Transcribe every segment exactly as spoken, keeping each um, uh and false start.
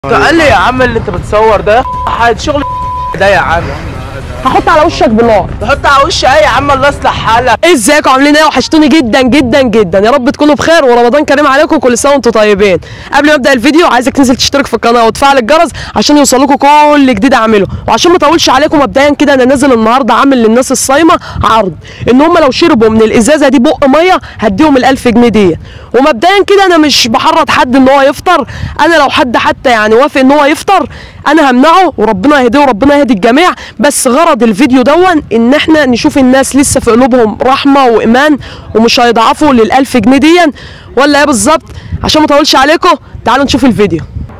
قال لي يا عم اللي انت بتصور ده شغل ده يا عم. هحط على وشك بلار. تحط على وشي ايه يا عم؟ الله يصلح حالك. ازيكم عاملين ايه؟ وحشتوني جدا جدا جدا، يا رب تكونوا بخير ورمضان كريم عليكم وكل سنه وانتم طيبين. قبل ما ابدا الفيديو عايزك تنزل تشترك في القناه وتفعل الجرس عشان يوصلكوا كل جديد اعمله، وعشان ما اطولش عليكم مبدئيا كده انا نازل النهارده عامل للناس الصايمه عرض ان هم لو شربوا من الازازه دي بق ميه هديهم الألف جنيه دي. ومبدئيا كده انا مش بحرض حد ان هو يفطر، انا لو حد حتى يعني وافق ان هو يفطر انا همنعه وربنا يهديه وربنا يهدي الجميع. بس غرض الفيديو دون ان احنا نشوف الناس لسه في قلوبهم رحمه وايمان ومش هيضعفوا للألف جنيه دي ولا ايه بالظبط. عشان ما اطولش عليكم تعالوا نشوف الفيديو.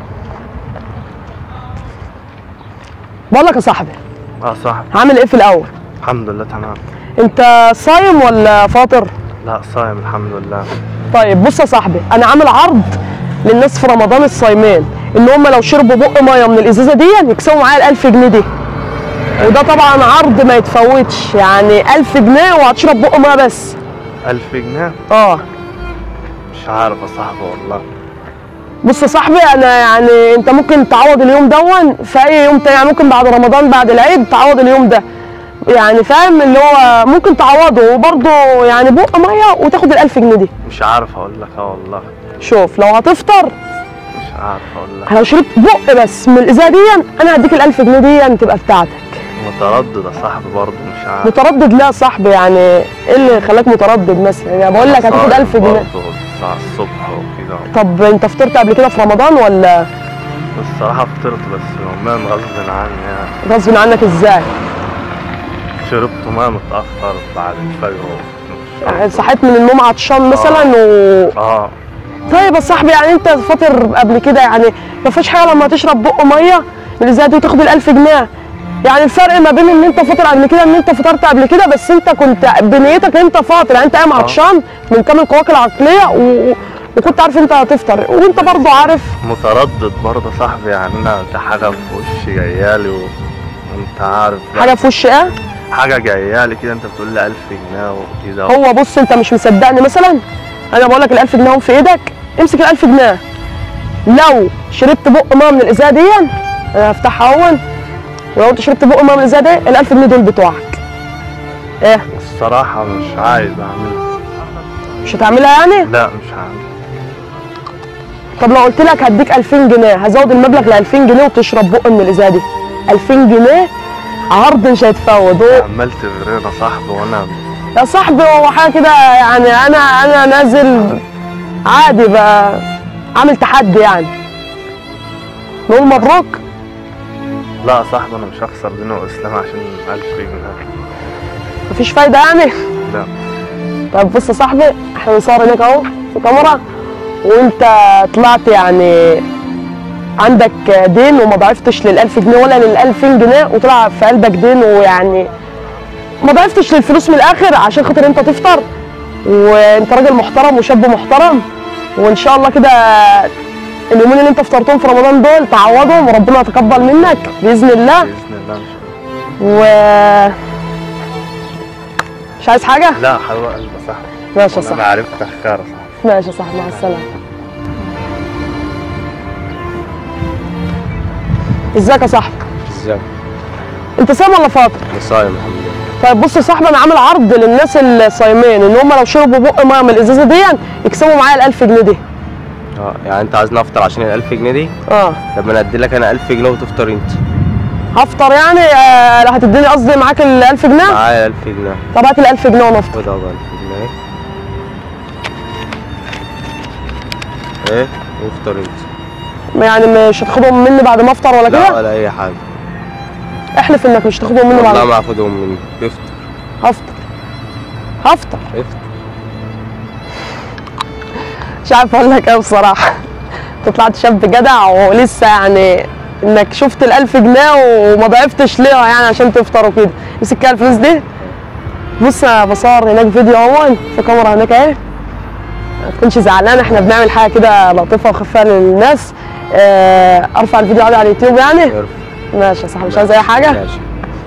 بقول لك يا صاحبي. اه صاحبي. عامل ايه في الاول؟ الحمد لله تمام. انت صايم ولا فاطر؟ لا صايم الحمد لله. طيب بص يا صاحبي، انا عامل عرض للناس في رمضان الصايمين ان هم لو شربوا بق ميه من الازازه دي يكسبوا معايا الألف جنيه دي. وده طبعا عرض ما يتفوتش، يعني ألف جنيه وهتشرب بق ميه بس. ألف جنيه؟ اه مش عارف يا صاحبي والله. بص يا صاحبي، انا يعني انت ممكن تعوض اليوم دون في اي يوم تاني، يعني ممكن بعد رمضان بعد العيد تعوض اليوم ده، يعني فاهم اللي هو ممكن تعوضه وبرضه يعني بق ميه وتاخد الألف جنيه دي. مش عارف اقول لك اه والله. شوف لو هتفطر مش عارف اقول لك. لو شربت بق بس من الازازه دي انا هديك الألف جنيه دي تبقى بتاعتك. متردد يا صاحبي برضه مش عارف. متردد ليه يا صاحبي؟ يعني ايه اللي خلاك متردد مثلا؟ يعني بقول لك هتاخد ألف جنيه برضه الساعة الصبح وكده. طب انت فطرت قبل كده في رمضان ولا؟ الصراحة فطرت بس يومين غصب عني يعني. غصب عنك ازاي؟ شربت ميه متأخر بعد الفجر. يعني صحيت من النوم عطشان مثلا و اه طيب يا صاحبي، يعني انت فاطر قبل كده، يعني ما فيش حاجه لما تشرب بق ميه من الازازه دي وتاخد الألف جنيه. يعني الفرق ما بين ان انت فاطر قبل كده ان انت فطرت قبل كده بس انت كنت بنيتك ان انت فاطر، يعني انت قايم عطشان من كامل قواك العقليه و... وكنت عارف انت هتفطر، وانت برضه عارف. متردد برضه صاحبي، يعني انا ده حاجه في وشي جايالي و... وانت عارف حاجه في وش ايه؟ حاجه جايالي كده، انت بتقول لي ألف جنيه وكده. هو بص انت مش مصدقني مثلا، انا بقول لك الألف جنيه هم في ايدك، امسك الألف جنيه. لو شربت بق ميه من الازازه دي انا هفتحها اول، ولو انت شربت بق ميه من الازازه دي الألف جنيه دول بتوعك. ايه؟ الصراحه مش عايز اعملها. مش هتعملها يعني؟ لا مش هعملها. طب لو قلت لك هديك ألفين جنيه هزود المبلغ ل ألفين جنيه وتشرب بق من الازازه دي. ألفين جنيه عرض مش هيتفوت. عمال تغرينا يا صاحبي وانا يا صاحبي هو حاجه كده، يعني انا انا نازل عادي بقى عامل تحدي، يعني نقول مبروك. لا يا صاحبي انا مش هخسر دين واسلام عشان ألف جنيه. مفيش فايده يعني؟ لا. طب بص يا صاحبي، احنا بنصور هناك اهو في كاميرا، وانت طلعت يعني عندك دين وما ضعفتش للألف جنيه ولا للألفين جنيه، وطلع في قلبك دين، ويعني ما ضعفتش للفلوس من الاخر عشان خاطر انت تفطر، وانت راجل محترم وشاب محترم، وان شاء الله كده اليومين اللي انت فطرتهم في رمضان دول تعوضهم وربنا يتقبل منك باذن الله. باذن الله ان شاء الله. و مش عايز حاجه؟ لا حبيب قلبي يا صاحبي. ماشي يا صاحبي. انا عرفت اخر يا صاحبي. ماشي يا صاحبي، مع السلامه. ازيك يا صاحبي؟ ازيك؟ انت صايم ولا فاطر؟ صايم الحمد لله. طيب بص يا صاحبي، انا عامل عرض للناس الصايمين ان هم لو شربوا بق ميه من الازازه دي يكسبوا معايا الألف جنيه دي. اه يعني انت عايزني افطر عشان ال ألف جنيه دي؟ اه. طب ما انا ادي لك انا ألف جنيه وتفطر انت. هفطر يعني؟ آه لو هتديني قصدي معاك ال ألف جنيه؟ معايا ألف جنيه. طب هات ال ألف جنيه ونفطر. خد اهو ألف جنيه. ايه؟ وافطر انت. يعني مش هتاخدهم مني بعد ما افطر ولا كده؟ لا ولا اي حاجه. احلف انك مش هتاخدهم مني بعد. والله ما هاخدهم مني. افطر. هفطر هفطر افطر. مش عارف اقول لك ايه بصراحه. انت طلعت شاب جدع ولسه يعني انك شفت الألف جنيه وما ضعفتش ليها يعني عشان تفطر وكده. امسك كده الفلوس دي. بص انا بصور هناك فيديو اهون في كاميرا هناك اهي، ما تكونش زعلان، احنا بنعمل حاجه كده لطيفه وخفيفه للناس. اه ارفع الفيديو عادي على اليوتيوب يعني؟ ارفع. ماشي يا صاحبي، مش عايز اي حاجه؟ ماشي.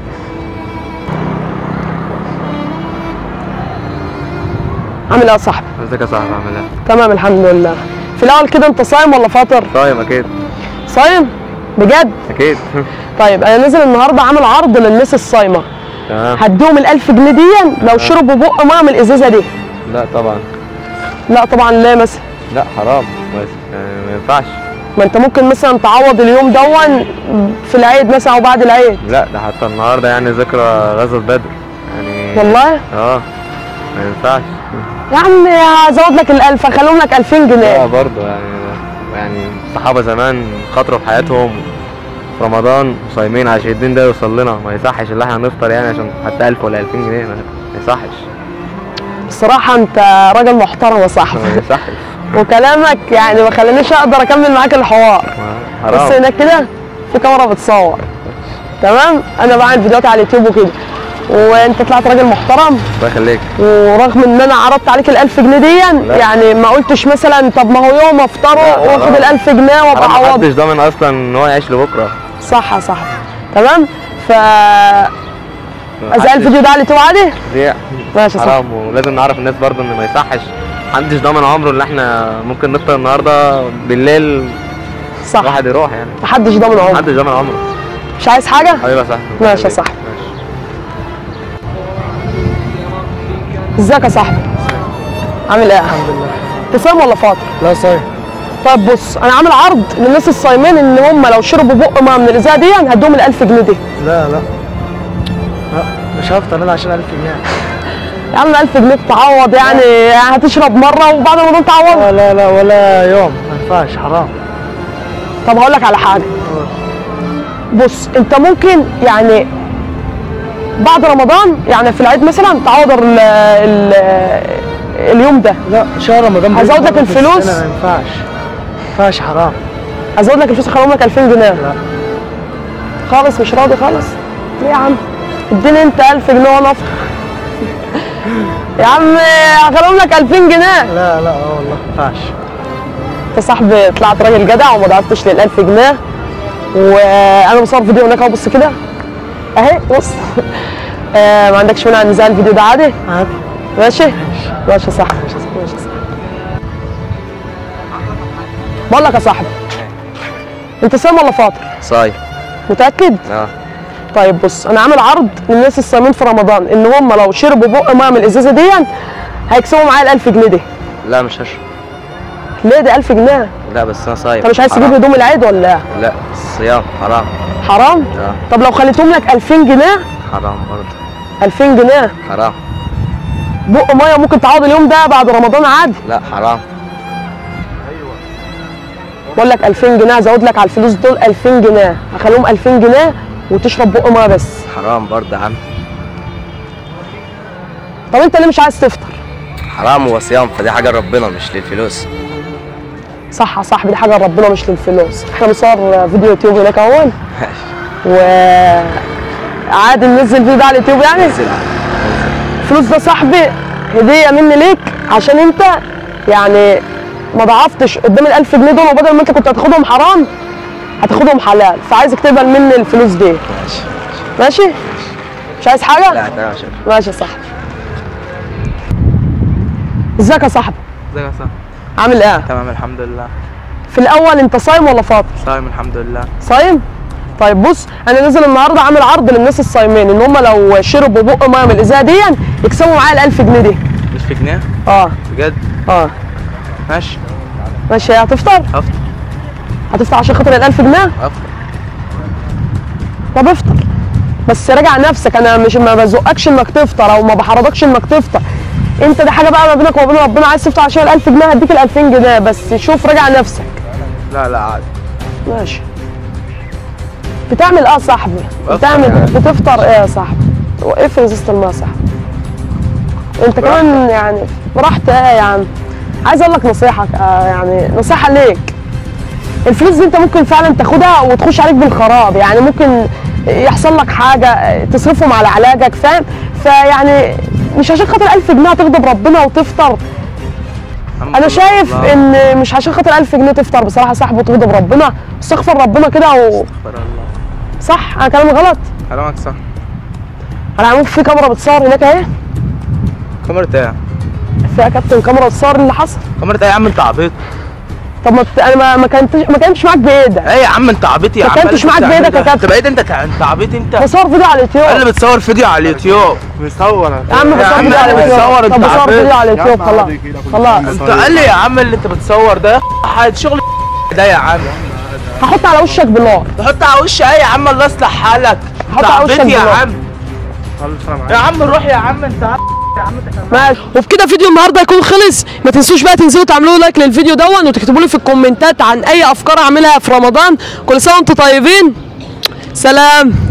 عامل ايه يا صاحبي؟ ازيك يا صاحبي؟ عامل ايه؟ تمام الحمد لله. في الاول كده انت صايم ولا فاطر؟ صايم اكيد. صايم بجد؟ اكيد. طيب انا نازل النهارده عامل عرض للناس الصايمه. تمام. هديهم ال ألف جنيه دي لو شربوا بق ميه من الازازه دي. لا طبعا. لا طبعا ليه مثلا؟ لا حرام بس يعني ما ينفعش. ما انت ممكن مثلا تعوض اليوم دون في العيد مثلا او بعد العيد. لا ده حتى النهارده يعني ذكرى غزوة بدر يعني. والله؟ اه ما ينفعش. يا عم هزود لك الألف هخليهم لك ألفين لا جنيه. برضه يعني يعني الصحابة زمان خاطروا بحياتهم في رمضان وصايمين عشان الدين ده يوصل لنا، ما يصحش اللي احنا نفطر يعني عشان حتى ألف ولا ألفين جنيه، ما يصحش. الصراحة أنت راجل محترم يا صاحبي. ما يصحش. وكلامك يعني ما خلانيش أقدر أكمل معاك الحوار. حرام. بس هناك كده في كاميرا بتصور. تمام؟ أنا بعمل فيديوهات على اليوتيوب وكده. وأنت طلعت راجل محترم. الله يخليك. ورغم إن أنا عرضت عليك الألف جنيه دي يعني ما قلتش مثلا طب ما هو يوم أفطره وآخد الألف جنيه وأبقى أعوض. محدش ضامن أصلا إن هو يعيش لبكرة. صح يا صاحبي. تمام؟ ف أزق الفيديو ده على اليوتيوب عادي؟ دي ماشي يا صاحبي. حرام، ولازم نعرف الناس برضه إن ما يصحش، محدش ضامن عمره اللي احنا ممكن نفطر النهارده بالليل. صح. واحد يروح يعني. محدش ضامن عمره. محدش ضامن عمره. مش عايز حاجة؟ حبيبي يا صاحبي. ماشي يا صاحبي. ازيك يا صاحبي؟ عامل ايه؟ الحمد لله. انت صايم ولا فاطر؟ لا صايم. طيب بص انا عامل عرض للناس الصايمين ان هم لو شربوا بق ميه من الازازه دي هديهم ال ألف جنيه دي. لا لا لا مش هفطر انا عشان ألف جنيه. يا عم ألف جنيه تعوض يعني هتشرب مره وبعد رمضان تعوض. لا لا لا ولا يوم ما ينفعش حرام. طب هقول لك على حاجه. بص انت ممكن يعني بعد رمضان يعني في العيد مثلا تعوض ال ال اليوم ده. لا شهر رمضان هزود لك الفلوس. ما ينفعش ما ينفعش حرام. هزود لك الفلوس اخليهم لك ألفين جنيه. لا خالص مش راضي خالص. ليه يا عم؟ اديني انت ألف جنيه وانا افطر. يا عم هخليهم لك ألفين جنيه. لا لا اه والله ما ينفعش. انت صاحبي طلعت راجل جدع وما ضعفتش لل ألف جنيه. وانا بصور فيديو هناك اهو بص كده اهي بص. آه ما عندكش مانع ننزل الفيديو ده عادي؟ عادي. ماشي؟ ماشي يا صاحبي. ماشي يا صاحبي. بقول لك يا صاحبي انت صايم ولا فاطر؟ صايم. متأكد؟ اه. طيب بص انا عامل عرض للناس الصايمين في رمضان ان هم لو شربوا بق ميه من الازازه دي هيكسبوا معايا ال ألف جنيه دي. لا مش هشرب. ليه ده ألف جنيه؟ لا بس انا صايم. انت مش عايز تجيب هدوم العيد ولا ايه؟ لا الصيام حرام. حرام؟ اه. طب لو خليتهم لك ألفين جنيه؟ حرام برضه. ألفين جنيه؟ حرام. بق ميه ممكن تعوض اليوم ده بعد رمضان عادي. لا حرام. بقول لك ألفين جنيه هزود لك على الفلوس دول ألفين جنيه هخليهم ألفين جنيه وتشرب بق ميه بس. حرام برضه يا عم. طب انت ليه مش عايز تفطر؟ حرام وصيام، فدي حاجه ربنا مش للفلوس. صح يا صاحبي دي حاجه ربنا مش للفلوس. احنا بنصور فيديو يوتيوب هناك اهو و عادي ننزل فيديو ده على اليوتيوب يعني. نزل. الفلوس ده صاحبي هديه مني ليك عشان انت يعني ما ضعفتش قدام ال ألف جنيه دول، وبدل ما انت كنت هتاخدهم حرام هتاخدهم حلال، فعايزك تقبل مني الفلوس دي. ماشي. ماشي؟ مش عايز حاجه؟ لا تمام. ماشي يا صاحبي. ازيك يا صاحبي؟ ازيك يا صاحبي؟ عامل ايه؟ تمام الحمد لله. في الاول انت صايم ولا فاطر؟ صايم الحمد لله. صايم؟ طيب بص انا نازل النهارده عامل عرض للناس الصايمين ان هم لو شربوا بق ميه من الازازه دي يكسبوا معايا ال ألف جنيه دي. ألف جنيه؟ اه بجد؟ اه ماشي. ماشي. هتفطر؟ افطر. هتفطر عشان خاطر ال ألف جنيه؟ افطر. طب افطر بس راجع نفسك. انا مش ما بزقكش انك تفطر او ما بحرضكش انك تفطر. انت دي حاجه بقى ما بينك وما بين ربنا. عايز تفطر عشان ال ألف جنيه هديك ال ألفين جنيه بس شوف راجع نفسك. لا لا عادي. ماشي. بتعمل ايه يا صاحبي؟ بتعمل يعني. بتفطر ايه يا صاحبي؟ وقف ازازه الماء يا صاحبي. انت كمان يعني براحتك ايه يا عم؟ عايز اقول لك نصيحه آه يعني نصيحه ليك. الفلوس دي انت ممكن فعلا تاخدها وتخش عليك بالخراب، يعني ممكن يحصل لك حاجه تصرفهم على علاجك فاهم؟ فيعني مش عشان خاطر ألف جنيه هتغضب ربنا وتفطر. انا شايف الله. ان مش عشان خاطر ألف جنيه تفطر بصراحه يا صاحبي وتغضب ربنا. استغفر ربنا كده و... استغفر الله. صح؟ انا كلامي غلط؟ كلامك صح. انا عموما في كاميرا بتصور هناك اهي. كاميرا ايه؟ فيها كابتن كاميرا بتصور اللي حصل. كاميرا ايه يا عم انت عبيط؟ طب ما بت... انا ما ما كنتش ما كانش معاك بايدك. ايه يا عم انت عبيط يا ما عم. كنتش معاك بايدك يا كابتن. انت بعيد انت ك- انت عبيط انت. بصور فيديو على اليوتيوب. انا اللي بتصور فيديو على اليوتيوب. بيصور يا عم بصور عم فيديو على لا، بتصور اليوتيوب. انت طب بصور عبيط. فيديو على اليوتيوب خلاص. خلاص انت قال لي يا عم اللي انت بتصور ده حد شغل ده يا عم. هحط على وشك بالنار. تحط على وشي ايه يا عم الله يصلح حالك. انت على عبيط وشك يا بالله. عم. يا عم روح يا عم انت عبيط يا عم انت كمان. ماشي. وبكده فيديو النهارده يكون خلص. ما تنسوش بقى تنزلوا تعملوا لايك للفيديو دون وتكتبوا لي في الكومنتات عن اي افكار اعملها في رمضان. كل سنه وانتم طيبين. سلام.